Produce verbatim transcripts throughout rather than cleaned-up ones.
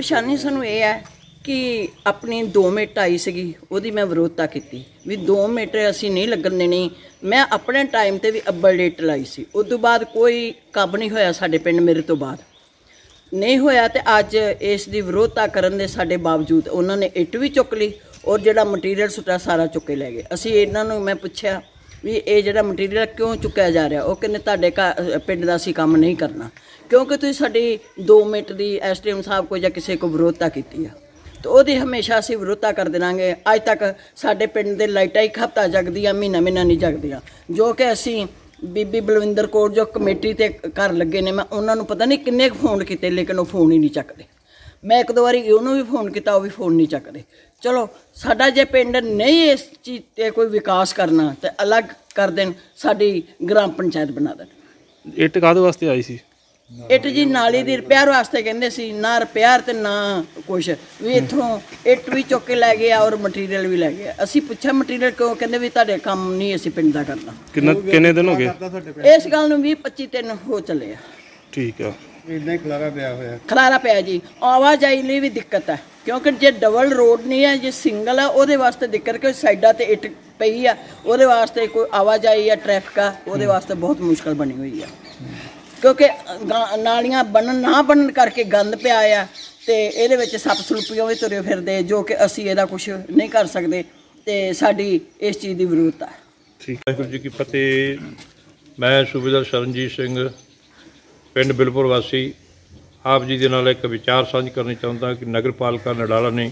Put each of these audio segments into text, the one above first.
परेशानी सानू ये है कि अपनी दो मिनट आई सी वो मैं विरोधता की भी दो मिनट असी नहीं लगन देनी। मैं अपने टाइम ते भी अब्बल डेट लाई सी, उस तो बाद कोई काम नहीं होया साडे पिंड मेरे तो बाद नहीं होया। तो अज इस दी विरोधता करन दे साडे बावजूद उन्होंने इट भी चुक ली और जिहड़ा मटीरियल सुटा सारा चुक के लै गए। असी इन्हां नूं मैं पुछया भी ये जिहड़ा मटीरियल क्यों चुकया जा रहा, वो कहंदे तुहाडे घर पिंड दा असीं काम नहीं करना क्योंकि तुसीं साडी दो मिनट दी एस डी एम साहब को जां किसी को विरोधता कीती है। तो वो हमेशा असीं विरोधता करते रहांगे। अज तक साडे पिंड दे लाइटां एक हफ्ता जगदियां, महीना महीना नहीं जगदियां, जो कि असीं बीबी बलविंदर कौर जो कमेटी ते घर लगे ने, मैं उन्हां नूं पता नहीं किन्ने फोन कीते लेकिन वो फोन ही नहीं चकदे। मैं एक दो बारी उन्होंने भी फोन किया, वो भी फोन नहीं चकते। चलो साडा जे पिंड नहीं इस चीज़ ते कोई विकास करना तो अलग कर देन, साडी ग्राम पंचायत बना देन। इट काहदे वास्ते आई सी? इट जी नाली दी रिपेयर वास्ते कहंदे सी, ना रिपेयर ते ना कुछ भी। इत्थों इट भी चुक के लै गया और मटीरियल भी लै गया। असी पुछया मटीरियल क्यों, कहंदे भी तुहाडे काम नहीं असी पिंड दा करना। किन्ना किन्ने दिन हो गए इस गल नूं? बीस पच्ची दिन हो चले। ठीक है, इन्ना खलारा पिया होया खलारा पिया जी। आवाजाई लिए भी दिक्कत है क्योंकि जे डबल रोड नहीं है, जे सिंगल है वो वास्ते दिक्कत कि साइडा ते इट पई है, वो वास्ते कोई आवाजाई या ट्रैफिक है वो वास्ते बहुत मुश्किल बनी हुई है क्योंकि नालियां बनन ना बनन करके गंद पिया है। तो ये सप सलूपियां भी तुरे फिरदे जो कि असी इहदा कुछ नहीं कर सकते। तो साडी इस चीज़ की विरोधता है। ठीक। वाहिगुरू जी की फतेह। मैं सूबेदार शरणजीत सिंह पिंड बिलपुर वासी आप जी दे नाल एक विचार साझ करनी चाहता कि नगर पालिका नडाला ने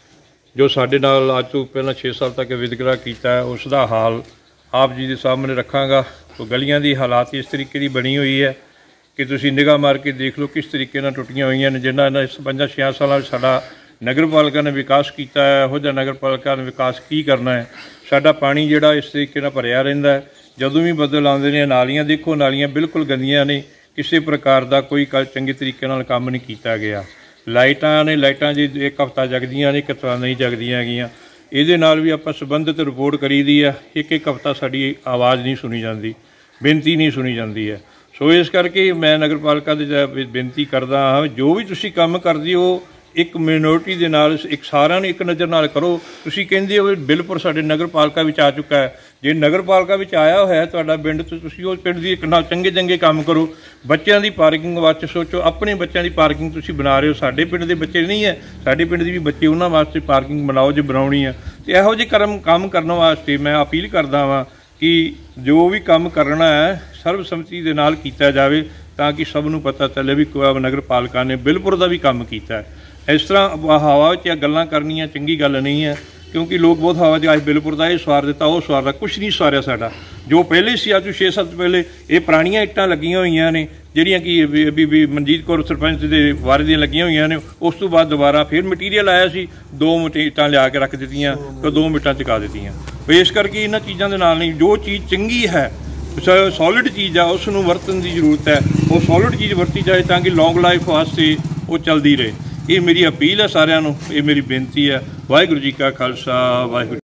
जो साडे नाल अज तो पहला छे साल तक वितकरा किया है उसका हाल आप जी के सामने रखांगा। तो गलियां की हालात इस तरीके की बनी हुई है कि तुसीं निगाह मार के देख लो किस तरीके नाल टुटियां हुई ने, जिन्हां इस पंजा छे सालों साडा नगर पालिका ने विकास किया है। हो जा नगर पालिका ने विकास की करना है? साडा पानी जिहड़ा इस तरीके नाल भरिया रहिंदा है, जदों भी बदल आउंदे ने नालियां देखो नालियां बिल्कुल गंदियां ने, किसी प्रकार का कोई कल चंगे तरीके नाल काम नहीं किया गया। लाइटां ने लाइटां जी एक हफ्ता जगदियां ने, कितना नहीं जगदियां हैगियां। इहदे नाल भी आपां संबंधित रिपोर्ट करी दी है, एक एक हफ्ता साडी आवाज़ नहीं सुनी जाती, बेनती नहीं सुनी जाती है। सो इस करके मैं नगर पालिका दे बेनती करदा हाँ जो भी तुसीं काम करदे हो एक मिनोरिटी दे नाल एक सारिਆਂ ਨੂੰ एक नज़र नाल करो। तुसीं कहंदे हो बिलपुर साडे नगर पालिका विच आ चुका है, जे नगर पालिका विच आया होया तुहाडा पिंड तो तुसीं उस पिंड दी एक नाल चंगे चंगे काम करो। बच्चों की पार्किंग वास्ते सोचो, अपने बच्चों की पार्किंग तुसीं बना रहे हो, साडे पिंड दे बच्चे नहीं है, साडे पिंड दे भी बच्चे उन्हां वास्ते पार्किंग बनाओ जे बनाउणी है। तो इहो जिहे कर्म काम करन वास्ते मैं अपील करदा वां कि जो भी काम करना है सर्वसम्मति दे नाल कीता जावे ताकि सब नूं पता चले भी नगर पालिका ने बिलपुर दा भी काम कीता है। इस तरह हवा च गल्लां करनियां चंगी गल नहीं है क्योंकि लोग बहुत हवा च बिलपुर का ये स्वार दिता वो स्वार कुछ नहीं स्वारिया। साडा जो पहले सी अज छे सत्त पहले ये पुरानियां इट्टां लगियां हुई ने जिहड़ियां कि बीबी मनजीत कौर सरपंच के वारे दियां लगियां हुई ने। उस तो बाद दोबारा फिर मटीरियल आया सी, दो इट्टां लिया के रख दित्तियां तो दो मिट्टां चुका दित्तियां। इस करके इन्हां चीज़ां दे नाल नहीं, जो चीज़ चंगी है सॉलिड चीज़ है उसनूं वरतन की जरूरत है, वो सॉलिड चीज़ वरती जाए ताकि लॉन्ग लाइफ वास्ते वो चलती रहे। ये मेरी अपील है सारिਆਂ ਨੂੰ, ये मेरी बेनती है। वाहिगुरू जी का खालसा वाहिगुरू।